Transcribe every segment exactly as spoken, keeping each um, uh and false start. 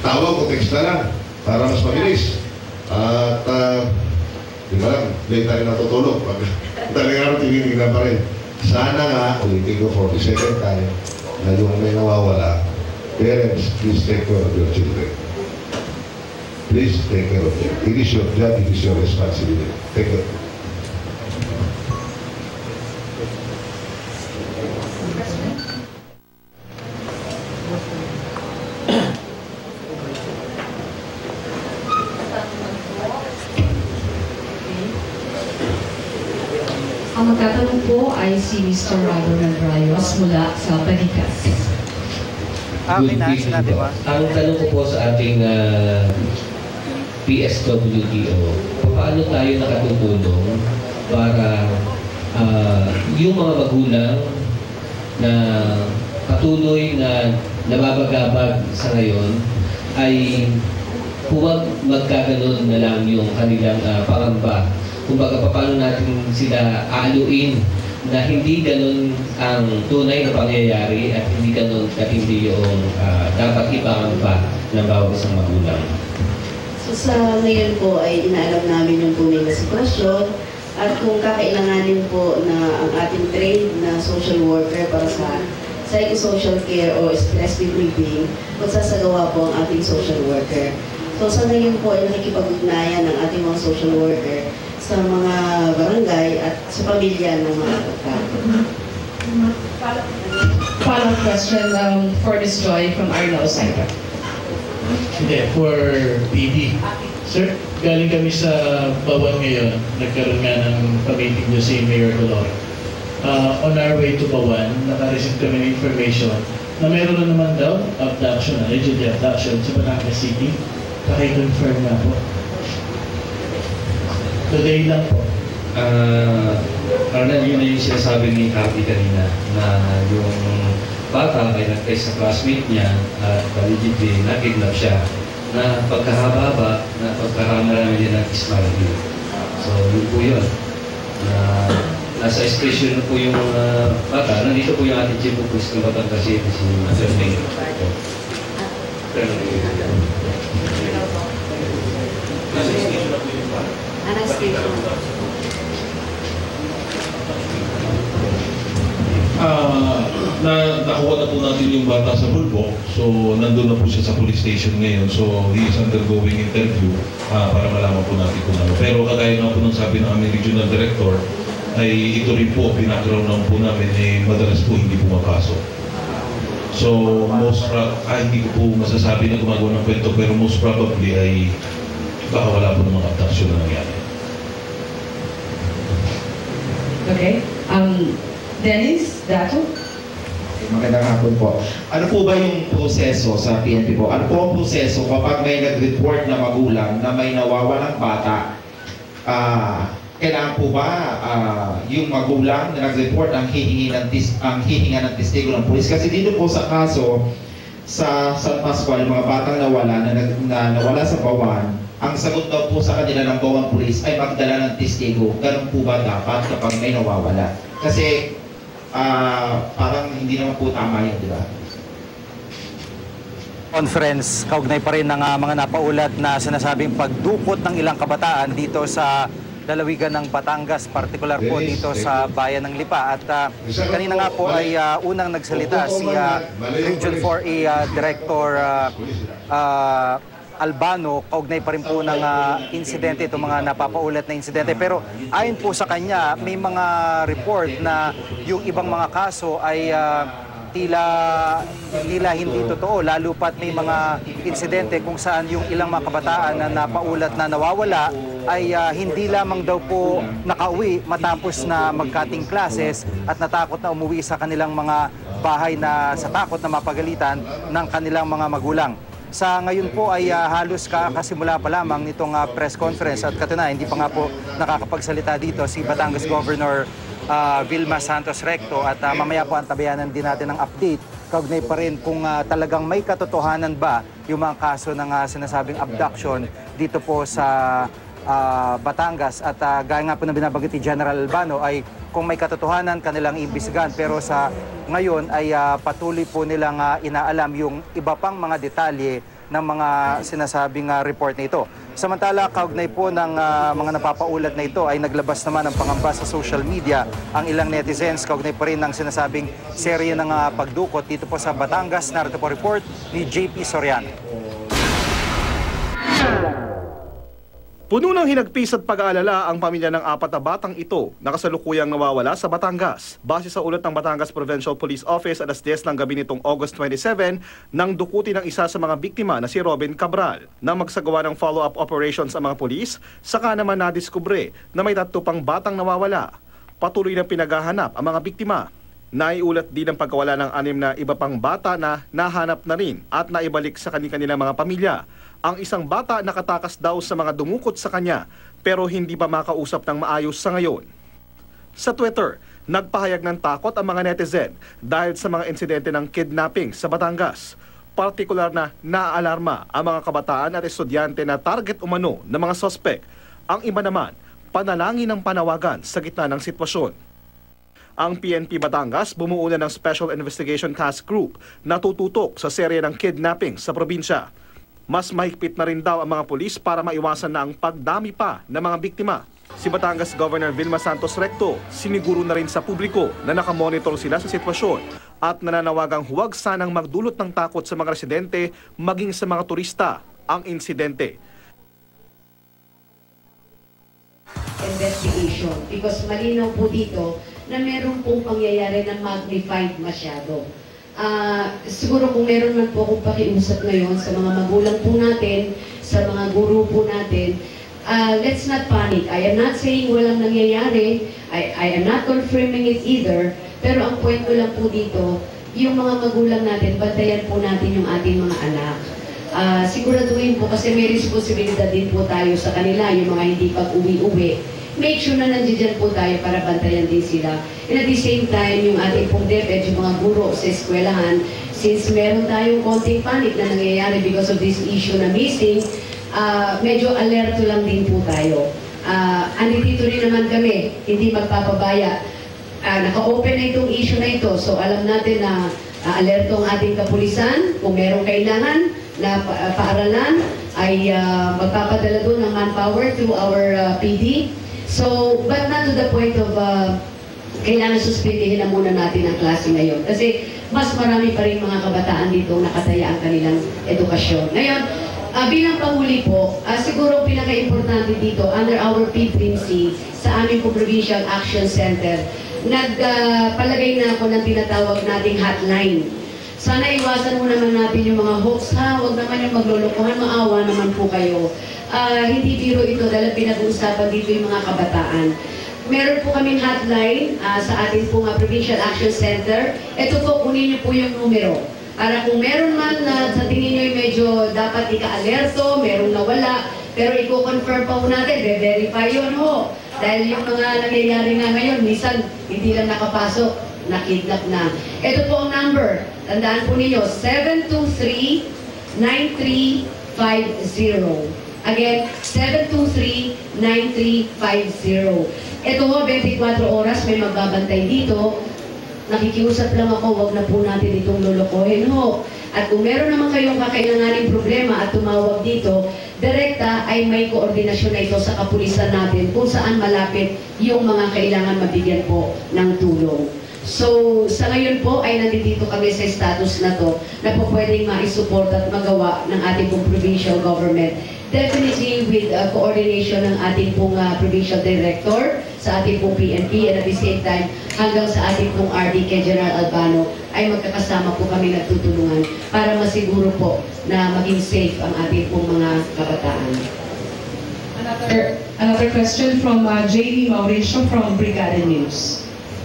tawag o text na lang para mas mabilis. At uh, di ba lang, late tayo natutulog. Pag talagang araw tinignan pa rin. Sana nga, ulitin ko for the second time, na yung may nawawala, parents, please take care of your children. Please take care of them. It is your job, it is your responsibility. Take care. Ang magtatanong po ay si Mister Robert Rayos mula sa Balikas. Okay na, sinabi ba? Ang tanong ko po sa ating uh, P S W D O, paano tayo nakatutulong para uh, yung mga magulang na patuloy na nababagabag sa ngayon ay huwag magkaganon na lang yung kanilang uh, pangamba. Kumbaga, paano natin sila aaluin na hindi ganun ang tunay na pangyayari at hindi ganun at hindi yung uh, dapat ibangan pa ng bawat isang magulang. So sa ngayon po ay inaalam namin yung tunay na sitwasyon at kung kakailanganin po na ang ating trained na social worker para sa psychosocial care o stress debriefing, magsasagawa po ang ating social worker. So sa ngayon po ay nakikipag-ugnayan ng ating mga social worker sa mga barangay at sa pamilya ng mga kapatid. Follow-up question um, for Miz Joy from Arnao Saika. Hindi, for P D. Sir, galing kami sa Bawan ngayon. Nagkaroon nga ng pag-meeting niyo si Mayor Dolor. Uh, on our way to Bawan, naka-receive kami ng information na meron na naman daw abduction, alleged abduction sa Batangas City. Paki-confirm nga po. Today lang po. Uh, Arnel, yun na yung sinasabi ni Happy kanina na yung bata ay nag-test sa classmate niya at allegedly na-kidnap siya na pagkahaba-haba na pagkamarami din ng smile. So yun po yun. Uh, nasa station po yung uh, bata. Nandito po yung ating chief of police ng Batangas City, si Sir Mayor. Uh, na nakuha na po natin yung bata sa Bulbo, so nandun na po siya sa police station ngayon, so he is undergoing interview uh, para malaman po natin kung ano. Pero kagaya nga po ng sabi ng aming regional director, ay ito rin po, pinakroon lang po namin, eh, madalas po hindi pumapasok. So most ah, hindi ko po masasabi na gumagawa ng kwento, pero most probably ay baka wala po ng mga abduction na nangyari. Okay. Um, Dennis, Dato? Magandang hapon po. Ano po ba yung proseso sa P N P po? Ano po ang proseso kapag may nag-report na magulang na may nawawalang bata? Uh, kailangan po ba uh, yung magulang na nag-report ang hihingi ng tis ang hihinga ng testigo ng pulis? Kasi dito po sa kaso sa San Pascual, yung mga batang nawala na, na nawala sa Bawan, ang sagot daw po sa kanila ng Bawan Police ay magdala ng testigo. Ganun po ba dapat kapag may nawawala? Kasi Uh, parang hindi naman po tama yun, di ba? Conference, kaugnay pa rin ng uh, mga napaulat na sinasabing pagdukot ng ilang kabataan dito sa lalawigan ng Batangas, partikular po dito sa bayan ng Lipa. At uh, kanina nga po ay uh, unang nagsalita si uh, Region four A uh, Director uh, uh, Albano, kaugnay pa rin po ng uh, insidente, itong mga napapaulat na insidente. Pero ayon po sa kanya, may mga report na yung ibang mga kaso ay uh, tila, tila hindi totoo. Lalo pat may mga insidente kung saan yung ilang mga kabataan na napaulat na nawawala ay uh, hindi lamang daw po nakauwi matapos na magkating classes at natakot na umuwi sa kanilang mga bahay na sa takot na mapagalitan ng kanilang mga magulang. Sa ngayon po ay uh, halos kakasimula pa lamang nitong uh, press conference at katunayan hindi pa nga po nakakapagsalita dito si Batangas Governor uh, Vilma Santos Recto at uh, mamaya po antabayanan din natin ng update kaugnay pa rin kung uh, talagang may katotohanan ba yung mga kaso ng uh, sinasabing abduction dito po sa uh, Batangas at uh, gaya nga po na binabanggit ni General Albano ay kung may katotohanan kanilang imbisigan pero sa ngayon ay uh, patuloy po nilang uh, inaalam yung iba pang mga detalye ng mga sinasabing uh, report na ito. Samantala, kaugnay po ng uh, mga napapaulat na ito ay naglabas naman ng pangamba sa social media ang ilang netizens. Kaugnay pa rin ng sinasabing serye ng uh, pagdukot dito po sa Batangas. Narito po report ni J P Soriano. Puno ng hinagpis at pag-aalala ang pamilya ng apat na batang ito na kasalukuyang nawawala sa Batangas. Base sa ulat ng Batangas Provincial Police Office, alas diyes ng gabi nitong August twenty-seven, nang dukutin ng isa sa mga biktima na si Robin Cabral. Nang magsagawa ng follow-up operations ang mga pulis, saka naman nadiskubre na may tatlo pang batang nawawala. Patuloy na pinaghahanap ang mga biktima. Naiulat din ang pagkawala ng anim na iba pang bata na nahanap na rin at naibalik sa kanilang mga pamilya. Ang isang bata nakatakas daw sa mga dumukot sa kanya pero hindi pa makausap ng maayos sa ngayon. Sa Twitter, nagpahayag ng takot ang mga netizen dahil sa mga insidente ng kidnapping sa Batangas. Partikular na naaalarma ang mga kabataan at estudyante na target umano ng mga sospek. Ang iba naman, panalangin ng panawagan sa gitna ng sitwasyon. Ang P N P Batangas bumuo na ng Special Investigation Task Group na tututok sa serye ng kidnapping sa probinsya. Mas mahigpit na rin daw ang mga pulis para maiwasan na ang pagdami pa ng mga biktima. Si Batangas Governor Vilma Santos Recto siniguro na rin sa publiko na nakamonitor sila sa sitwasyon at nananawagang huwag sanang magdulot ng takot sa mga residente maging sa mga turista ang insidente. Investigation because malinaw po dito na meron pong pangyayari na magnified masyado. Uh, siguro kung meron man po akong pakiusap ngayon sa mga magulang po natin, sa mga guro po natin, uh, let's not panic. I am not saying walang nangyayari. I, I am not confirming it either. Pero ang point ko lang po dito, yung mga magulang natin, bantayan po natin yung ating mga anak. Uh, siguraduhin po kasi may responsibilidad din po tayo sa kanila, yung mga hindi pag-uwi-uwi. Make sure na nandiyan po tayo para bantayan din sila. And at the same time, yung ating pong DepEd, yung mga guro sa eskwelahan, since meron tayong konting panic na nangyayari because of this issue na missing, uh, medyo alerto lang din po tayo. Uh, andito rin naman kami, hindi magpapabaya. Uh, naka-open na itong issue na ito, so alam natin na uh, alerto ang ating kapulisan. Kung merong kailangan na pa uh, paaralan, ay uh, magpapadala doon ng manpower through our uh, P D. So, but not to the point of uh, kailangan suspindihin na muna natin ang klase ngayon. Kasi mas marami pa rin mga kabataan dito nakataya ang kanilang edukasyon. Ngayon, uh, bilang panghuli po, uh, siguro pinaka-importante dito, under our P P M C, sa aming po Provincial Action Center, nagpalagay uh, na ako ng tinatawag nating hotline. Sana iwasan mo naman natin yung mga hoax, ha? Huwag naman yung maglulukuhan, maawa naman po kayo. Uh, hindi biro ito dahil pinag-uusapan dito yung mga kabataan. Meron po kaming hotline uh, sa ating pong uh, Provincial Action Center. Ito po, kunin niyo po yung numero. Para kung meron man na sa tingin niyo medyo dapat ika-alerto, merong nawala, pero i-confirm pa po natin, be-verify yun ho. Dahil yung mga nangyayari nga ngayon, minsan hindi lang nakapasok, nakidnap na. Ito po ang number. Tandaan po ninyo, seven two three, nine three five zero. Again, seven two three, nine three five zero. Ito ho, twenty-four oras may magbabantay dito. Nakikiusap lang ako, wag na po natin itong lulukohin ho. At kung meron naman kayong kakailanganing problema at tumawag dito, direkta ay may koordinasyon na ito sa kapulisan natin kung saan malapit yung mga kailangan mabigyan po ng tulong. So, sa ngayon po ay nandito kami sa status na to na po pwedeng maisupport at magawa ng ating pong provincial government. Definitely with uh, coordination ng ating pong uh, provincial director sa ating pong P N P and at the same time hanggang sa ating pong R D K General Albano ay magkakasama po kami nagtutulungan para masiguro po na maging safe ang ating pong mga kabataan. Another, another question from uh, J D Mauricio from Brigada News.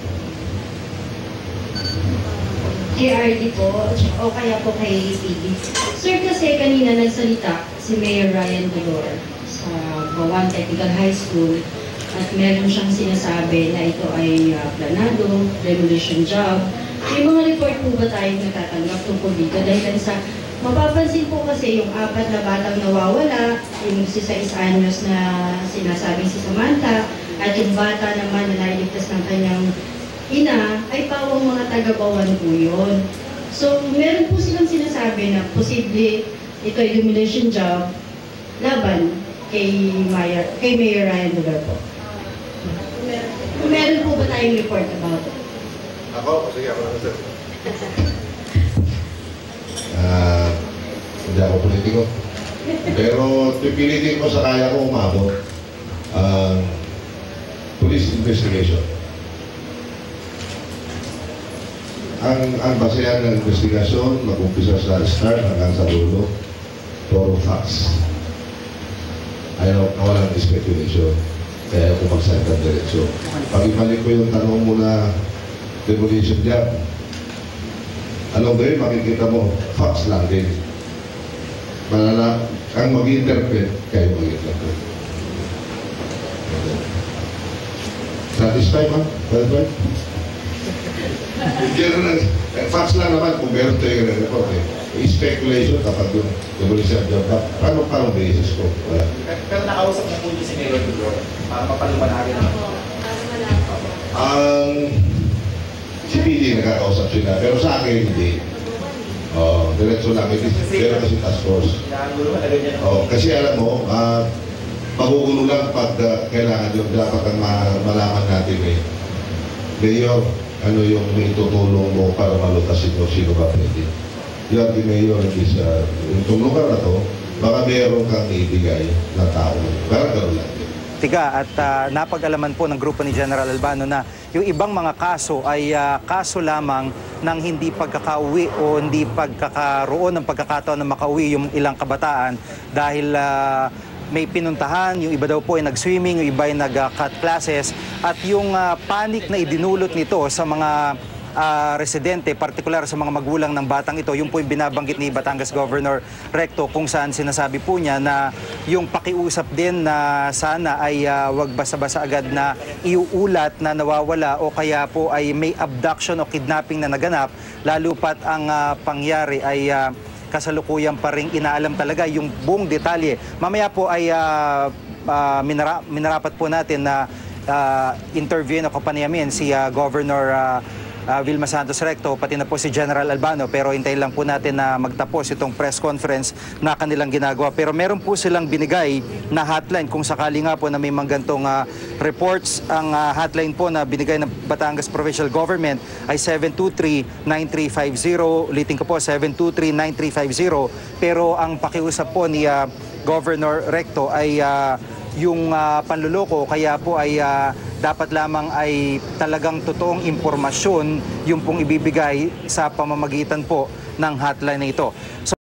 K R D po, o kaya po kay T V. Sir, kasi kanina nagsalita si Mayor Ryan Dolor sa Bawan Technical High School at meron siyang sinasabi na ito ay uh, planado, demolition job. May mga report po ba tayong natatanggap tungkol dito? Dahil sa mapapansin po kasi yung apat na batang nawawala, yung si sais anyos na sinasabing si Samantha, at yung bata naman na nailigtas ng kanyang ina, ay pawang mga taga-Bawan po yun. So, meron po silang sinasabi na posible ito ay humiliation job laban kay Mayor, kay Mayor Ryan Lugar po. Kung meron po ba tayong report about it? Ako? Sige, ako lang sir. Ah, hindi ako politiko. Pero pipilitin ko sa kaya ko umabot ang police investigation. Ang, ang basehan ng investigasyon, mag-umpisa sa start hanggang sa dulo, puro facts. Ayaw na walang speculation. Kaya ako magsalita ng diretsyon. Pag-ibalik ko yung tanong mo na demolition job, alam ba yun, makikita mo, facts lang din. Malala, ang mag-interpret, kayo mag-interpret. Satisfied man? Satisfied? General, facts lang naman kung meron tayo yung report eh. Speculation kapag yung demolition job ka. Paano parang basis ko? Wala. Pero nakausap na po niyo si Mayor Tudor para mapalumanagin naman. Ang si P D nakakausap sila, pero sa akin hindi. Oh, diretso lang. Pero kasi task force. Oh, kasi alam mo, uh, magugulo lang pag uh, kailangan yung dapat ang ma malaman natin eh. Mayor, ano yung may tutulong mo para malutasin mo sino ba pwede. Yan di Mayor, hindi sa itong lugar na to, baka meron kang ibigay na tao. Parang gano'n lang. Tiga, at uh, napag-alaman po ng grupo ni General Albano na yung ibang mga kaso ay uh, kaso lamang ng hindi pagkakauwi o hindi pagkakaroon ng pagkakataon na makauwi yung ilang kabataan dahil uh, may pinuntahan, yung iba daw po ay nag-swimming, yung iba ay nag-cut classes at yung uh, panic na idinulot nito sa mga uh, residente, partikular sa mga magulang ng batang ito, yung po yung binabanggit ni Batangas Governor Recto kung saan sinasabi po niya na yung pakiusap din na sana ay uh, wag basa-basa agad na iuulat na nawawala o kaya po ay may abduction o kidnapping na naganap, lalo pat ang uh, pangyari ay uh, kasalukuyan pa rin inaalam talaga yung buong detalye. Mamaya po ay uh, uh, minara minarapat po natin na uh, interview na kapaniyamin si uh, Governor uh, uh, Vilma Santos Recto, pati na po si General Albano, pero hintayin lang po natin na magtapos itong press conference na kanilang ginagawa. Pero meron po silang binigay na hotline kung sakali nga po na may mga gantong uh, reports. Ang uh, hotline po na binigay ng Batangas Provincial Government ay seven two three, nine three five zero. Ulitin ko po, seven two three, nine three five zero. Pero ang pakiusap po ni uh, Governor Recto ay uh, yung uh, panluloko, kaya po ay uh, dapat lamang ay talagang totoong impormasyon yung pong ibibigay sa pamamagitan po ng hotline na ito. So,